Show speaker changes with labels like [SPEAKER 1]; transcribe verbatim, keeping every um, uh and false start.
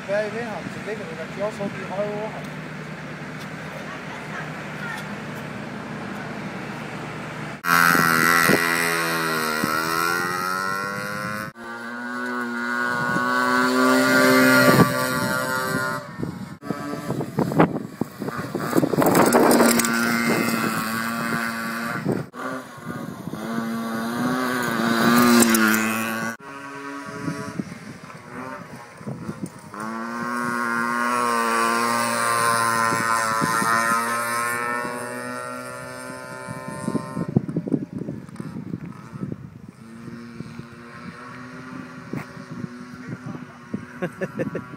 [SPEAKER 1] bag ved ham, så ligger der klods op i højre over ham.
[SPEAKER 2] Ha ha ha.